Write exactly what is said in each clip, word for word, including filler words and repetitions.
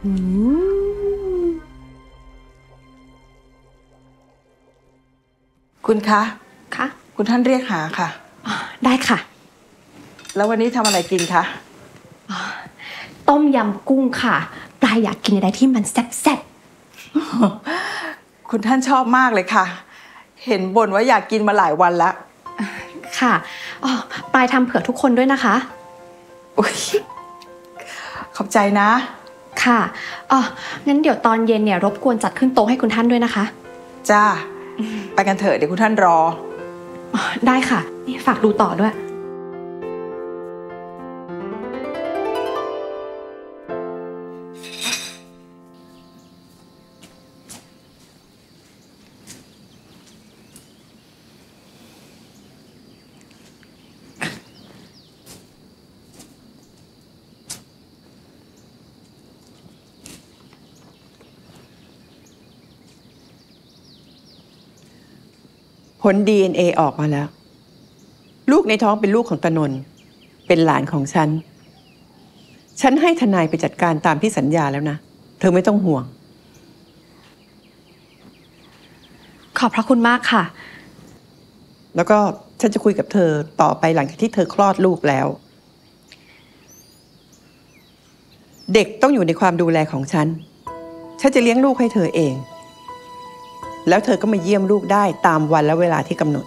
อืมคุณคะค่ะคุณท่านเรียกหาค่ะได้ค่ะแล้ววันนี้ทำอะไรกินคะต้มยำกุ้งค่ะปลายอยากกินอะไรที่มันแซ่บๆคุณท่านชอบมากเลยค่ะเห็นบ่นว่าอยากกินมาหลายวันแล้วค่ะอ๋อปลายทำเผื่อทุกคนด้วยนะคะอุ๊ยขอบใจนะค่ะอ๋องั้นเดี๋ยวตอนเย็นเนี่ยรบกวนจัดขึ้นโต๊ะให้คุณท่านด้วยนะคะจ้าไปกันเถอะเดี๋ยวคุณท่านรอได้ค่ะนี่ฝากดูต่อด้วยผล ดี เอ็น เอ ออกมาแล้วลูกในท้องเป็นลูกของตนนท์เป็นหลานของฉันฉันให้ทนายไปจัดการตามที่สัญญาแล้วนะเธอไม่ต้องห่วงขอบพระคุณมากค่ะแล้วก็ฉันจะคุยกับเธอต่อไปหลังจากที่เธอคลอดลูกแล้วเด็กต้องอยู่ในความดูแลของฉันฉันจะเลี้ยงลูกให้เธอเองแล้วเธอก็มาเยี่ยมลูกได้ตามวันและเวลาที่กำหนด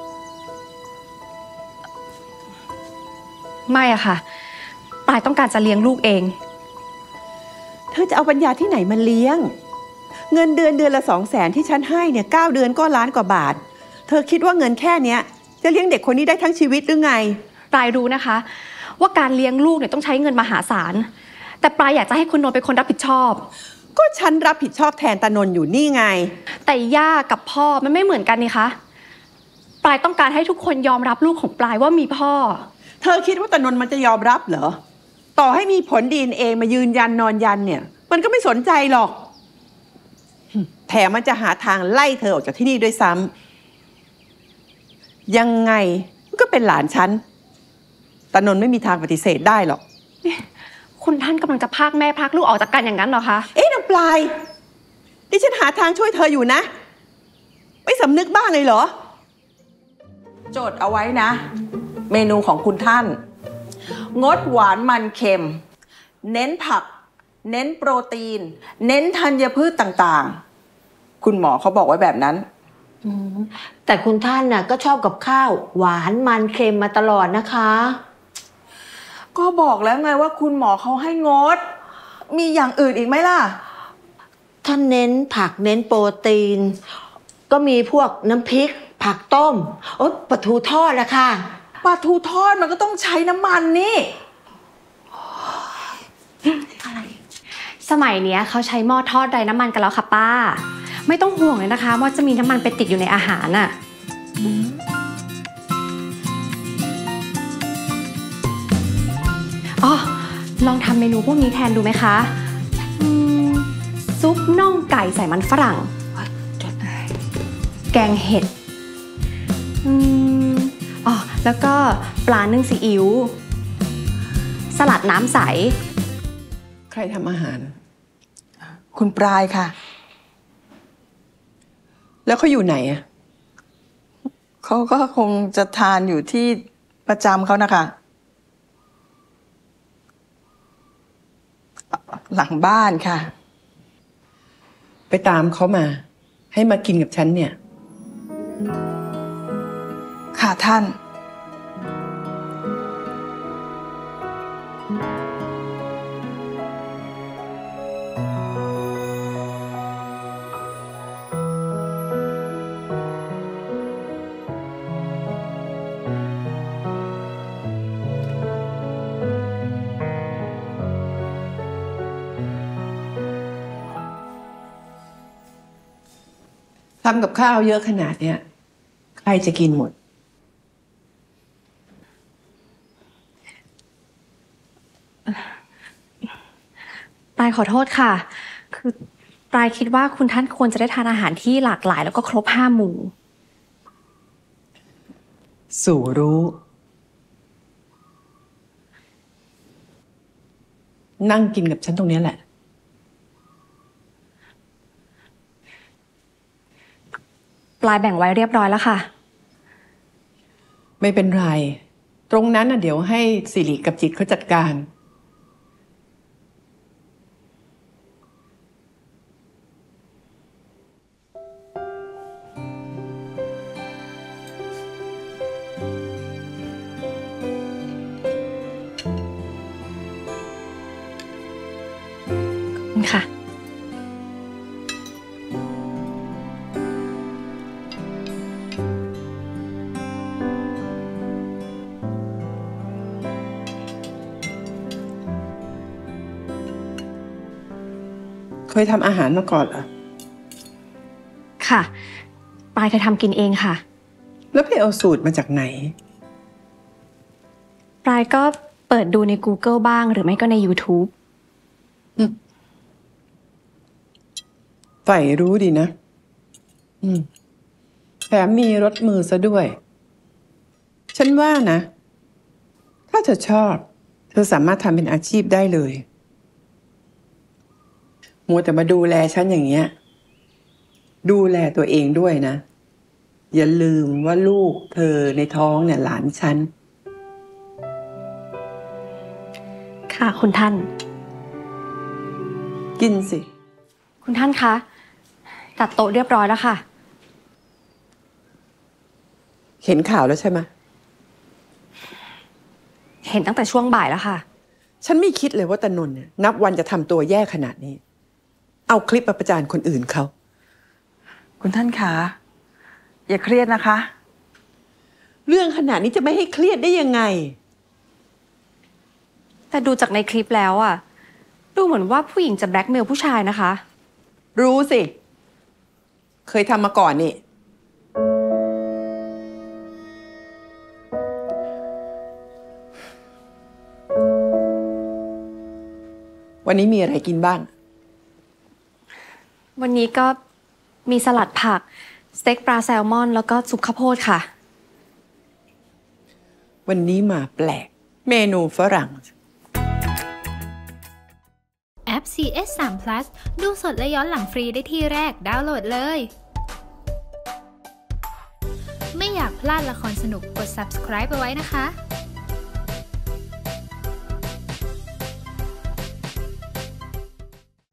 ไม่อะค่ะปลายต้องการจะเลี้ยงลูกเองเธอจะเอาปัญญาที่ไหนมาเลี้ยงเงินเดือนเดือนละสองแสนที่ฉันให้เนี่ยเก้าเดือนก็ล้านกว่าบาทเธอคิดว่าเงินแค่เนี้ยจะเลี้ยงเด็กคนนี้ได้ทั้งชีวิตหรือไงปลายรู้นะคะว่าการเลี้ยงลูกเนี่ยต้องใช้เงินมหาศาลแต่ปลายอยากจะให้คุณนนท์เป็นคนรับผิดชอบก็ฉันรับผิดชอบแทนตานนท์อยู่นี่ไงแต่ย่ากับพ่อมันไม่เหมือนกันนี่คะปลายต้องการให้ทุกคนยอมรับลูกของปลายว่ามีพ่อเธอคิดว่าตานนท์มันจะยอมรับเหรอต่อให้มีผล ดี เอ็น เอ มายืนยันนอนยันเนี่ยมันก็ไม่สนใจหรอกแถมมันจะหาทางไล่เธอออกจากที่นี่ด้วยซ้ำยังไงมันก็เป็นหลานฉันตานนท์ไม่มีทางปฏิเสธได้หรอกคุณท่านกำลังจะพากแม่พากลูกออกจากกันอย่างนั้นเหรอคะเอ๊ะนางปลายดิฉันหาทางช่วยเธออยู่นะไม่สำนึกบ้างเลยเหรอจดเอาไว้นะเมนูของคุณท่านงดหวานมันเค็มเน้นผักเน้นโปรตีนเน้นธัญพืชต่างๆคุณหมอเขาบอกไว้แบบนั้นแต่คุณท่านน่ะก็ชอบกับข้าวหวานมันเค็มมาตลอดนะคะก็บอกแล้วไงว่าคุณหมอเขาให้งดมีอย่างอื่นอีกไหมล่ะท่านเน้นผักเน้นโปรตีนก็มีพวกน้ำพริกผักต้มโอ๊ยปลาทูทอดละค่ะปลาทูทอดมันก็ต้องใช้น้ำมันนี่อะไรสมัยเนี้ยเขาใช้หม้อทอดไร้น้ำมันกันแล้วค่ะป้าไม่ต้องห่วงเลยนะคะว่าจะมีน้ำมันไปติดอยู่ในอาหารน่ะอ๋อลองทำเมนูพวกนี้แทนดูไหมคะซุปน่องไก่ใส่มันฝรั่งแกงเห็ดอ๋อแล้วก็ปลานึ่งซีอิ๊วสลัดน้ำใสใครทำอาหารคุณปลายค่ะแล้วเขาอยู่ไหนอ่ะเขาก็คงจะทานอยู่ที่ประจำเขานะคะหลังบ้านค่ะไปตามเขามาให้มากินกับฉันเนี่ยค่ะท่านทำกับข้าวเยอะขนาดเนี้ยใครจะกินหมดปลายขอโทษค่ะคือปลายคิดว่าคุณท่านควรจะได้ทานอาหารที่หลากหลายแล้วก็ครบห้าหมู่สู่รู้ นั่งกินกับฉันตรงนี้แหละลายแบ่งไว้เรียบร้อยแล้วค่ะไม่เป็นไร ตรงนั้นน่ะเดี๋ยวให้สิริกับจิตเขาจัดการค่ะเคยทำอาหารมาก่อนเหรอค่ะ ปลายเคยทำกินเองค่ะแล้วไปเอาสูตรมาจากไหนปลายก็เปิดดูใน Google บ้างหรือไม่ก็ใน YouTube ใฝ่รู้ดีนะ อืมแถมมีรสมือซะด้วย ฉันว่านะ ถ้าเธอชอบ เธอสามารถทำเป็นอาชีพได้เลย มัวแต่มาดูแลฉันอย่างเงี้ย ดูแลตัวเองด้วยนะ อย่าลืมว่าลูกเธอในท้องเนี่ยหลานฉันค่ะคุณท่านกินสิคุณท่านคะ จัดโต๊ะเรียบร้อยแล้วค่ะเห็นข่าวแล้วใช่ไหมเห็นตั้งแต่ช่วงบ่ายแล้วค่ะฉันไม่คิดเลยว่าตานนท์เนี่ยนับวันจะทำตัวแย่ขนาดนี้ เอาคลิปมาประจานคนอื่นเขาคุณท่านคะอย่าเครียดนะคะเรื่องขนาดนี้จะไม่ให้เครียดได้ยังไงแต่ดูจากในคลิปแล้วอะดูเหมือนว่าผู้หญิงจะแบล็กเมลผู้ชายนะคะรู้สิ เคยทำมาก่อนนี่ วันนี้มีอะไรกินบ้างวันนี้ก็มีสลัดผัก สเต็กปลาแซลมอน แล้วก็ซุปข้าวโพดค่ะวันนี้มาแปลก เมนูฝรั่งแอป ซี เอส สาม พลัส ดูสดและย้อนหลังฟรีได้ที่แรกดาวน์โหลดเลย ไม่อยากพลาดละครสนุกกด ซับสไครบ์ ไปไว้นะคะ